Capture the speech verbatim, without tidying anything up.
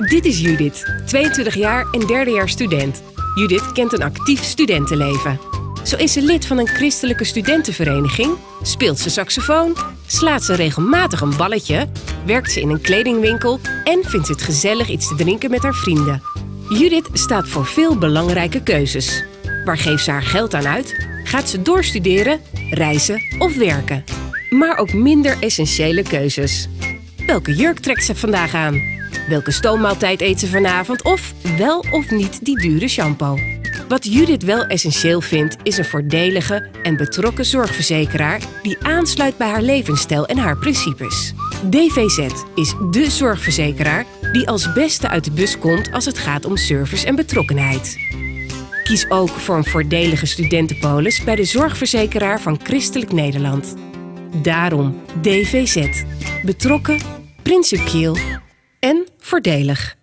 Dit is Judith, tweeëntwintig jaar en derdejaars student. Judith kent een actief studentenleven. Zo is ze lid van een christelijke studentenvereniging, speelt ze saxofoon, slaat ze regelmatig een balletje, werkt ze in een kledingwinkel en vindt ze het gezellig iets te drinken met haar vrienden. Judith staat voor veel belangrijke keuzes. Waar geeft ze haar geld aan uit? Gaat ze doorstuderen, reizen of werken? Maar ook minder essentiële keuzes. Welke jurk trekt ze vandaag aan? Welke stoommaaltijd eet ze vanavond? Of wel of niet die dure shampoo? Wat Judith wel essentieel vindt, is een voordelige en betrokken zorgverzekeraar die aansluit bij haar levensstijl en haar principes. D V Z is dé zorgverzekeraar die als beste uit de bus komt als het gaat om service en betrokkenheid. Kies ook voor een voordelige studentenpolis bij de zorgverzekeraar van Christelijk Nederland. Daarom D V Z. Betrokken, principieel en voordelig.